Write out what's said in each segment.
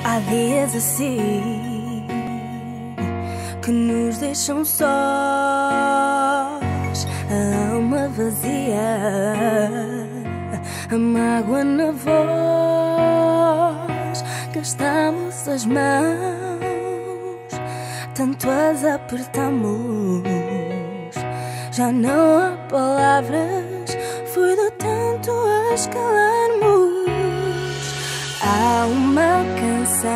Há dias assim que nos deixam sós, a alma vazia, a mágoa na voz. Gastamos as mãos, tanto as apertamos, já não há palavras, foi de tanto as calarmos. Há uma canção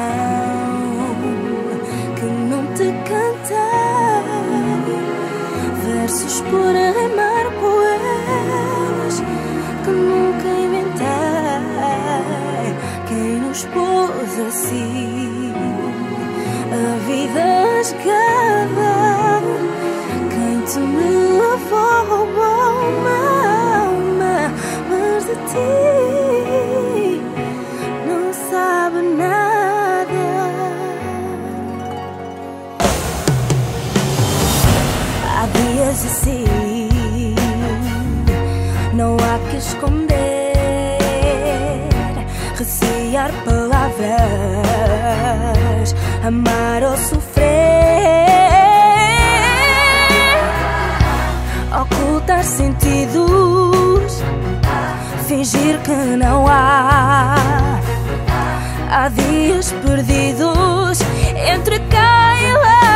que não te cantei, versos por rimar poemas que nunca inventei. Quem nos pôs assim a vida escada, quem te me levou uma alma, mas de ti não sabe nada. Há dias assim, não há que esconder, recear palavras, amar ou sofrer, ocultar sentidos, fingir que não há. Há dias perdidos entre cá e lá.